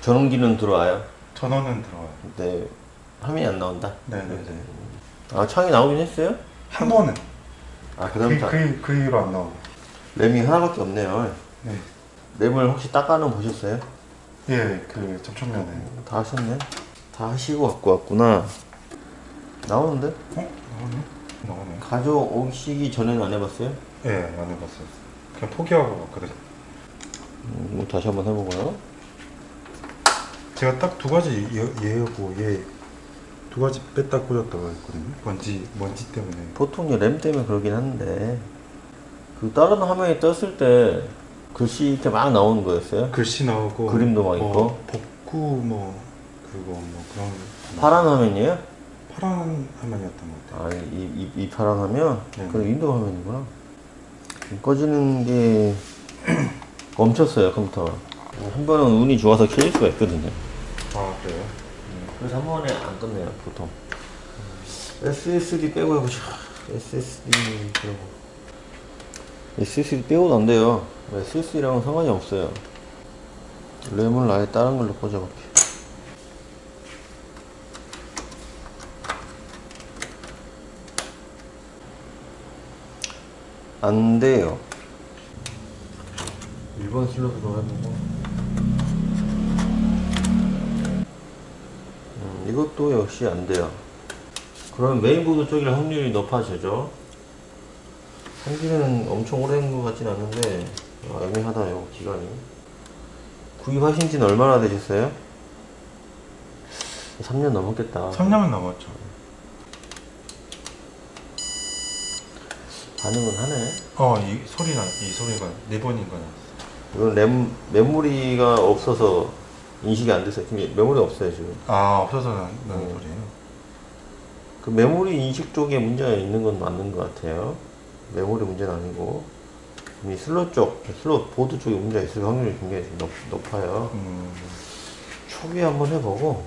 전원기는 들어와요? 전원은 들어와요. 네. 화면이 안 나온다? 네네네. 아, 창이 나오긴 했어요? 한 번은. 아, 그 다음 그 이후로 안 나오고. 램이 하나밖에 없네요. 네. 램을 혹시 닦아는 보셨어요? 예, 그 접촉면에. 다 하셨네? 다 하시고 갖고 왔구나. 나오는데? 나오네? 나오네. 가져오시기 전에는 안 해봤어요? 예, 안 해봤어요. 그냥 포기하고 왔거든요. 뭐 다시 한번 해보고요. 제가 딱 두 가지 얘하고 얘 두 가지 뺐다 꽂았다가 했거든요. 먼지 때문에. 보통 램 때문에 그러긴 한데, 그 다른 화면에 떴을 때 글씨 이렇게 막 나오는 거였어요? 글씨 나오고 그림도 막 있고. 복구 그거 그런. 파란 화면이에요? 파란 화면이었던 것 같아요. 아, 이 파란 화면? 네. 그럼 윈도우 화면이구나. 꺼지는 게 멈췄어요, 컴퓨터가. 한 번은 운이 좋아서 켜질 수가 있거든요. 아, 그래요? 그래서 한 번에 안 껐네요, 보통. SSD 빼고 해보자. SSD 빼고. SSD 빼고도 안 돼요. SSD랑은 상관이 없어요. 램을 아예 다른 걸로 꽂아볼게. 안 돼요. 1번 슬롯으로 해보고. 이것도 역시 안 돼요. 그럼 메인보드 쪽일 확률이 높아지죠. 한지는 엄청 오래된 것 같진 않은데 애매하다요, 기간이. 구입하신 지는 얼마나 되셨어요? 3년 넘었겠다. 3년은 넘었죠. 반응은 하네. 이 소리가 4번인가 나왔어. 이건 메모리가 없어서 인식이 안 됐어요. 메모리 없어요, 지금. 아, 없어서 나는 소리예요? 그 메모리 인식 쪽에 문제가 있는 건 맞는 것 같아요. 메모리 문제는 아니고. 이 슬롯 보드 쪽에 문제가 있을 확률이 굉장히 높아요. 초기 한번 해보고.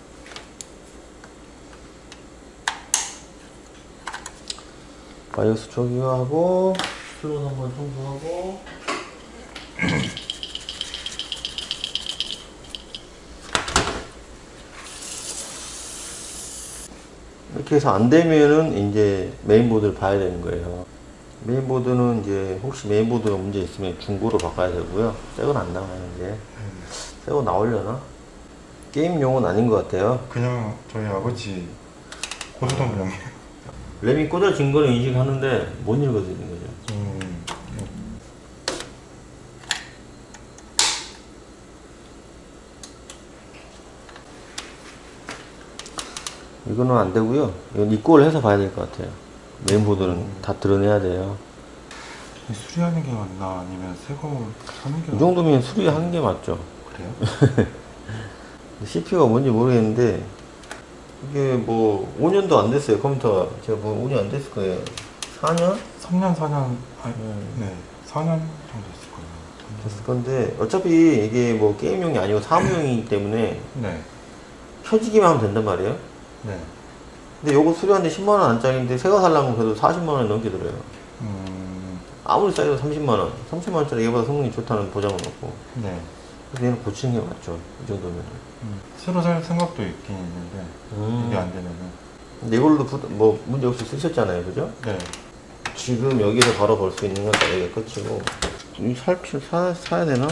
바이오스 초기화하고, 슬롯 한번 청소하고. 이렇게 해서 안 되면은 이제 메인보드를 봐야 되는 거예요. 메인보드는 이제 혹시 메인보드가 문제 있으면 중고로 바꿔야 되고요. 새건 안 나와요, 이제. 새거 나오려나? 게임용은 아닌 것 같아요. 그냥 저희 아버지 고소덤용이에요. 램이 꽂아진 거는 인식하는데 못 읽어지는 거죠. 이거는 안 되고요. 이건 입고를 해서 봐야 될 것 같아요. 메인보드는 다 드러내야 돼요. 수리하는 게 맞나 아니면 새거 사는 게 이 정도면 수리하는 게 맞죠. 그래요? CPU가 뭔지 모르겠는데 이게 뭐 5년도 안 됐어요, 컴퓨터가. 제가 뭐 5년 안 됐을 거예요. 4년? 3년 4년 네 4년 정도 됐을 거예요. 됐을 건데 어차피 이게 뭐 게임용이 아니고 사무용이기 때문에 네. 켜지기만 하면 된단 말이에요. 네. 근데 요거 수리하는데 10만원 안짝인데 새거 살려면 그래도 40만원 넘게 들어요. 아무리 싸도 30만원 30만원짜리 얘보다 성능이 좋다는 보장은 없고. 네. 그래서 얘는 고치는 게 맞죠, 이 정도면. 새로 살 생각도 있긴 있는데 이게 안 되면은. 근데 이걸로 뭐 문제 없이 쓰셨잖아요, 그죠? 네. 지금 여기서 바로 볼 수 있는 건 다 여기가 끝이고. 이 사야 되나?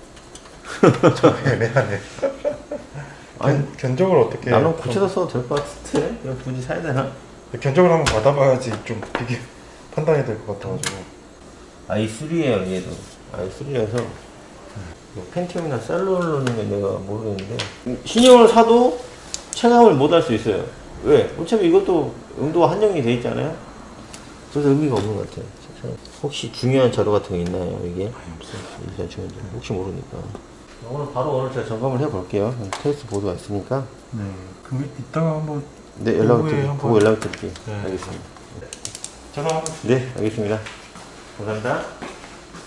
애매하네. 아니, 견적을 어떻게? 나는 고쳐서 써도 될 것 같은데 이거 굳이 사야 되나? 견적을 한번 받아봐야지 좀 되게 판단이 될 것 같아가지고. i3에요, 얘도. i3라서 펜티엄이나 셀룰러는 내가 모르겠는데 신형을 사도 체감을 못 할 수 있어요. 왜? 어차피 이것도 용도가 한정이 돼 있잖아요. 그래서 의미가 없는 것 같아요. 혹시 중요한 자료 같은 거 있나요, 이게? 없어요. 혹시 모르니까. 오늘 제가 점검을 해볼게요. 테스트 보드가 있으니까. 네. 그럼 이따가 한번. 네, 보고 연락 드릴게요. 네. 알겠습니다. 전화. 네, 알겠습니다. 감사합니다.